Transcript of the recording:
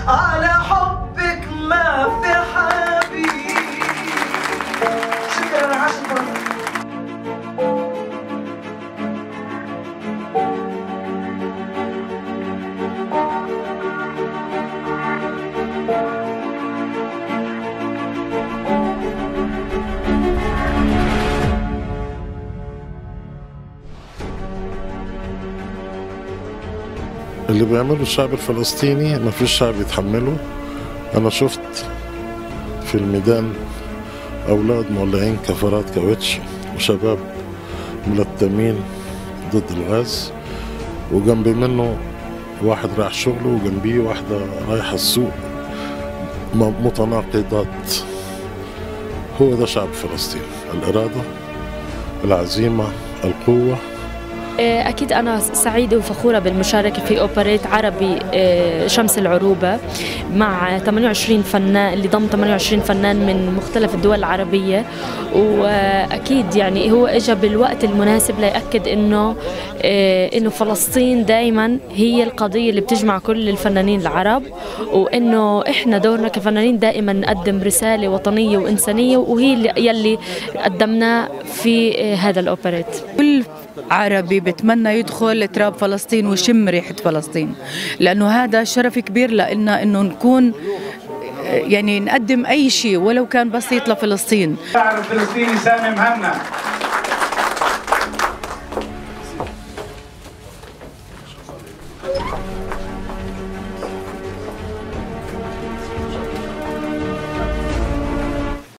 على حبك ما في حبيب. شكرا عاشق. اللي بيعمله الشعب الفلسطيني ما فيش شعب يتحمله. أنا شفت في الميدان أولاد مولعين كفرات كاوتش وشباب ملتمين ضد الغاز، وجنبي منه واحد رايح شغله وجنبيه واحدة رايحة السوق، متناقضات. هو ده شعب فلسطين، الإرادة، العزيمة، القوة. أكيد أنا سعيدة وفخورة بالمشاركة في أوبريت عربي شمس العروبة مع 28 فنان، اللي ضم 28 فنان من مختلف الدول العربية. وأكيد يعني هو إجا بالوقت المناسب ليأكد إنه فلسطين دائما هي القضية اللي بتجمع كل الفنانين العرب، وإنه إحنا دورنا كفنانين دائما نقدم رسالة وطنية وإنسانية، وهي يلي قدمناه في هذا الأوبريت. كل عربي بتمنى يدخل تراب فلسطين ويشم ريحة فلسطين، لأنه هذا شرف كبير لنا إنه نكون يعني نقدم أي شيء ولو كان بسيط لفلسطين. الشاعر الفلسطيني سامي مهنا